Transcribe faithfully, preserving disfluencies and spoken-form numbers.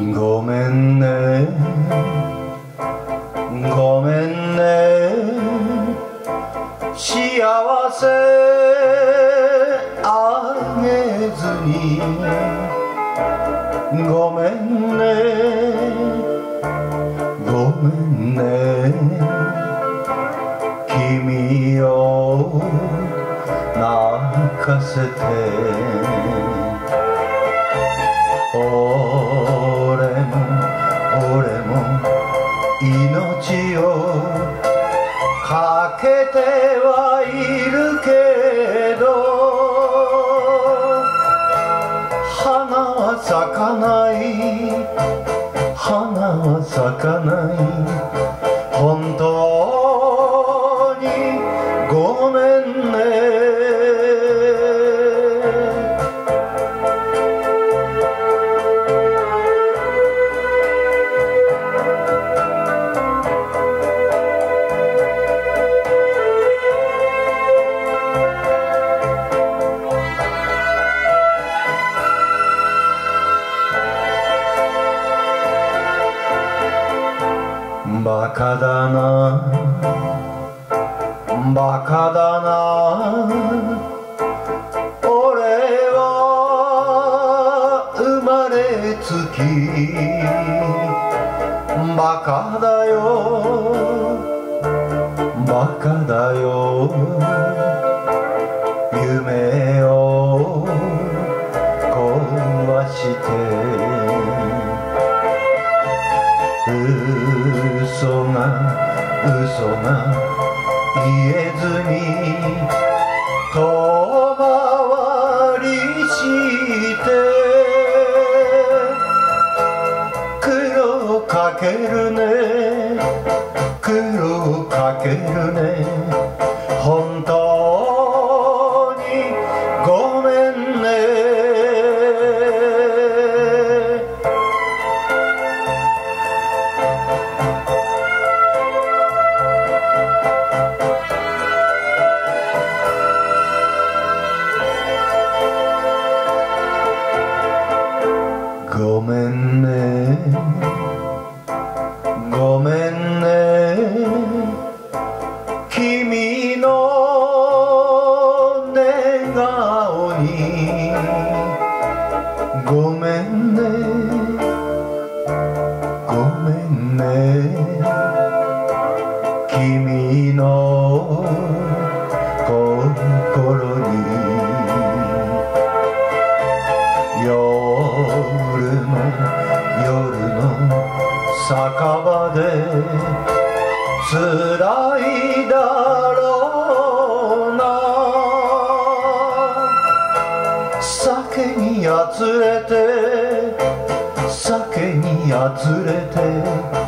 ごめんねごめんね幸せあげずにごめんねごめんね君を泣かせて俺も俺も命をかけてはいるけど花は咲かない花は咲かない本当にごめんねバカだなバカだな俺は生まれつきバカだよバカだよ夢を壊して嘘が嘘が言えずに遠回りして苦労かけるね苦労かけるね本当にごめんねごめんねごめんね君の寝顔にごめんねごめんね君の心に夜の夜の酒場で辛いだろうな酒にやつれて酒にやつれて